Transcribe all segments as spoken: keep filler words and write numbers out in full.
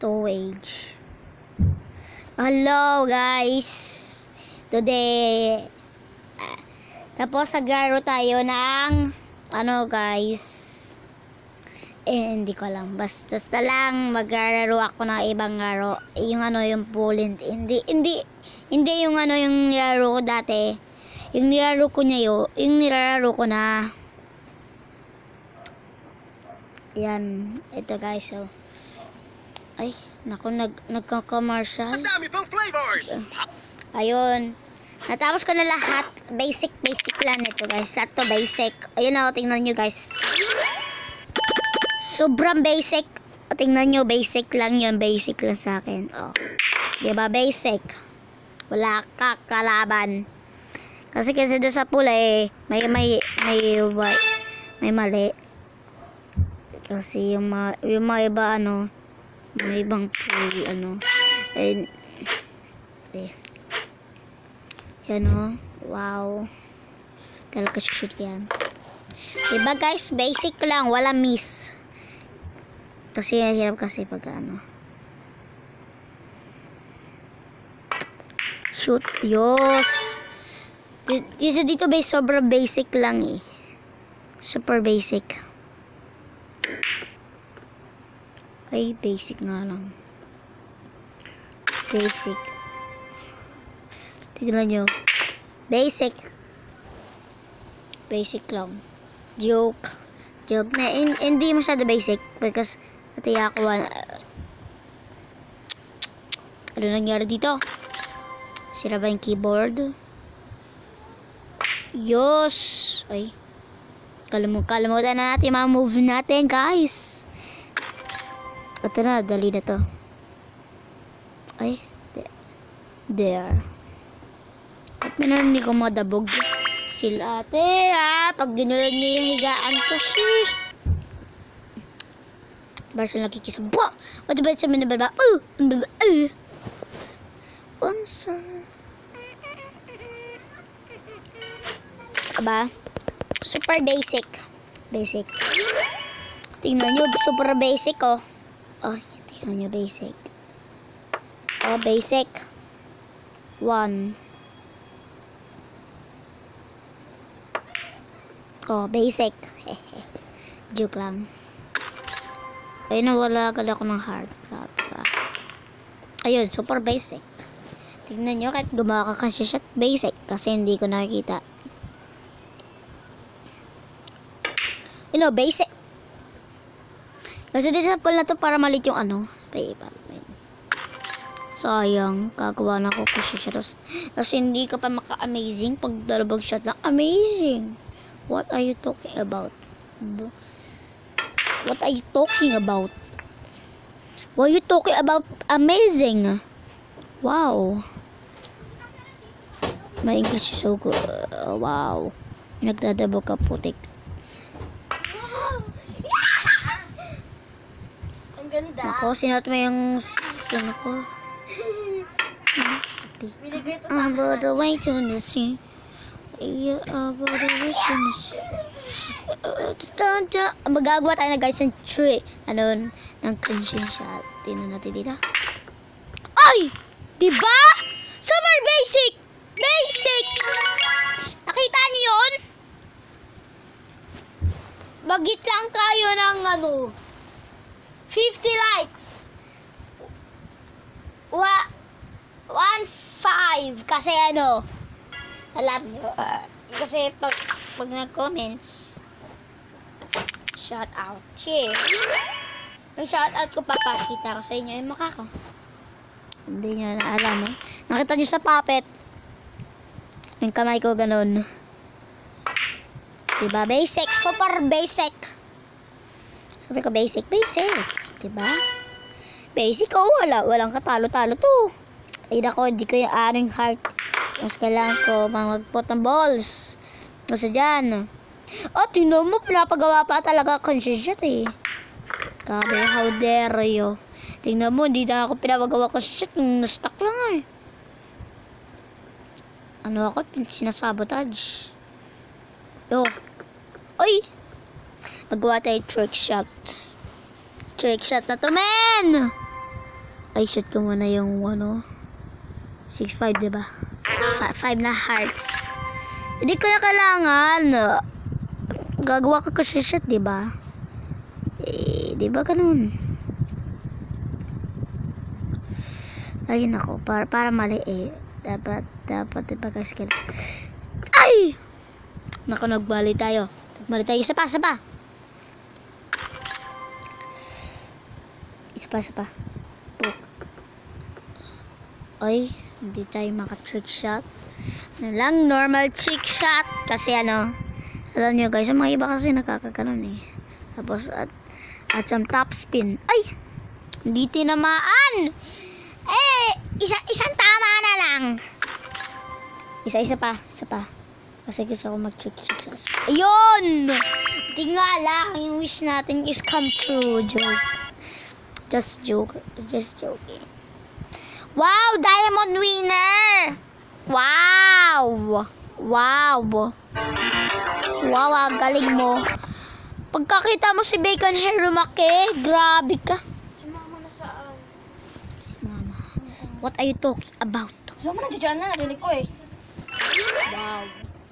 Storage. Hello guys. Today uh, tapos naglaro tayo ng ano guys. Eh hindi ko lang. Basta lang maglaro ako ng ibang laro. Yung ano yung bullet. Hindi hindi hindi yung ano yung nilaro ko dati. Yung nilaro ko niya yo, yung nilaro ko na. Yan, ito guys, so. Ay, naku, nag, nagka-commercial. Ang dami pang flavors! Ayun. Natapos ko na lahat. Basic, basic lang ito guys. Lahat to basic. Ayun o, tingnan nyo guys. Sobrang basic. O, tingnan nyo, basic lang yun. Basic lang sa akin. O, diba, basic. Wala ka kalaban. Kasi kasi doon sa pula eh, may, may, may, may, may mali. Kasi yung mga, yung mga iba ano, may ibang pool, ano, eh, eh, yan o, wow, talaga shoot yan. Diba guys, basic lang, wala miss. Kasi hirap kasi pag ano, shoot, yos. Dito dito base, sobrang basic lang eh, super basic. Ay, basic nga lang. Basic. Tignan nyo. Basic. Basic lang. Joke. Joke na. In, hindi masyado basic. Because, ati ako, uh, ano nangyari dito? Sira ba yung keyboard? Yos! Ay. Kalimut, kalimutan na natin mga move natin, guys. Ito na, dali na to. Ay, there. At minarinig ko madabog sila ate, ha? Pag ginulad niyo yung higaan ko, shish. Barsa nakikisa, buwa! O diba sa minababa? Uh! Uh! Unsa? Aba? Super basic. Basic. Tingnan nyo, super basic, oh. Oh, tingnan nyo, basic. Oh, basic. One. Oh, basic. Joke lang. Ayun, nawala agad ako ng heart. Ayun, super basic. Tingnan nyo, kahit gumawa ka kasi siya, basic. Kasi hindi ko nakikita. You know, basic. Kasi din sa pool na to para malit yung ano. Sayang. Kagawa na ako kasi siya. Kasi hindi ka pa maka-amazing pag dalabag shot lang. Amazing. What are you talking about? What are you talking about? What are you talking about? Amazing. Wow. My English is so good. Uh, wow. Nagdadabog ka putik. Ganda. Ako, sinot mo yung ano ko. About the way to the sea. Yeah, about the way to the sea. Magagawa tayo na guys ng tree. Ano, ng cleansing shot. Tingnan natin dito. Ay! Diba? Super basic! Basic! Nakita niyo yun? Bagit lang tayo ng ano, fifty likes. Wa one five kasi ano, alam nyo, uh, kasi pag pag nag-comments, shout out. Che. Yung shout out ko papakita ko sa inyo yung mukha ko. Hindi nyo na alam eh. Nakita nyo sa puppet. Yung kamay ko ganun. Diba? Basic. Super basic. Sabi ko basic. Basic. Diba? Basic, oh, wala. Walang katalo-talo to. Ay, nako, hindi ko yung aring heart. Mas kailangan ko mag-put ng balls. Kasi dyan. Oh, tingnan mo, pinapagawa pa talaga conscious shot eh. Sabi, how dare you. Tingnan mo, hindi na ako pinapagawa conscious shot. Nung na-stuck lang eh. Ano ako? Sinasabotage. Yo. Oy! Magawa tayo trick shot. Trick shot na to, men! Ay, shoot ko muna yung ano. six five, diba? five na hearts. Hindi ko na kailangan. Gagawa ko kasi shot, diba? Eh, diba ganun? Ayun ako. Para, para mali eh. Dapat, dapat, diba guys? Ay! Naku, nagbali tayo. Nagbali tayo. Isa pa, isa pa. Isa pa, isa pa. Puk. Ay, hindi tayo maka-trick shot. Ano lang, normal trick shot. Kasi ano, alam nyo guys, ang mga iba kasi nakakaganon eh. Tapos, at, at some top spin. Ay! Hindi tinamaan! Eh, isa, isang tama na lang. Isa-isa pa, isa pa. Kasi gusto ko mag-trick trick shot. Ayun! Tingnan lang, yung wish natin is come true. Joke. Just joke. Just joking. Wow! Diamond winner! Wow! Wow! Wow, ang galing mo. Pagkakita mo si Bacon Hair lumaki, grabe ka. Si mama nasaan? Si mama. What are you talking about? Si mama nandiyan na, narinig ko eh. Wow.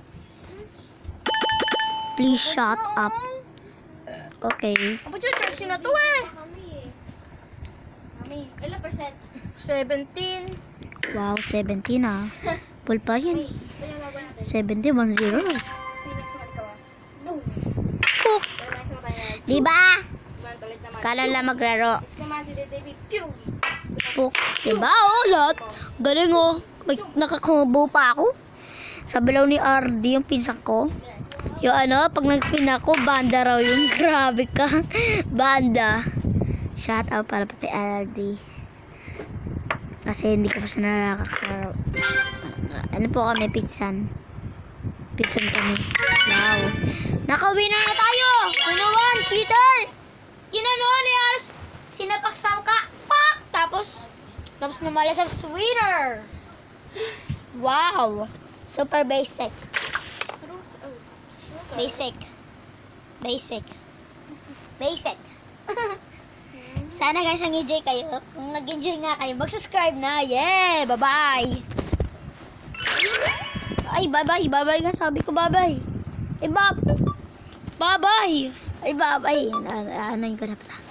Please shut up. Okay. Ang pwede church na to eh. Mami, ilang percent? seventeen. Wow, seventeen ah. Full pa yan. seventy, one zero. Puk. Diba? Kala lang maglaro. Puk. Diba? Oh, lahat. Galing oh. May nakakubo pa ako. Sabi daw ni R D yung pinsan ko. Yung ano, pag nagpin ako, banda raw yung grabe ka. Banda. Shout out para pati R D. Kasi hindi ko pa siya nakakaklaro. Ano po kami, pinsan. Pinsan kami. Wow. Naka-winner na tayo! Kinuwan, cheater! Kinanuan ni Ars. Sinapak sa ka. Pak! Tapos, tapos namala sa winner. Wow. Super basic. Basic. Basic. Basic. Sana guys, nag-enjoy kayo. Kung nag-enjoy nga kayo, mag-subscribe na. Yeah! Bye-bye! Ay, bye-bye. Bye-bye nga. Sabi ko bye-bye. Eh, bye. Bye-bye. Ay, bye-bye. Ano yun ko na pala.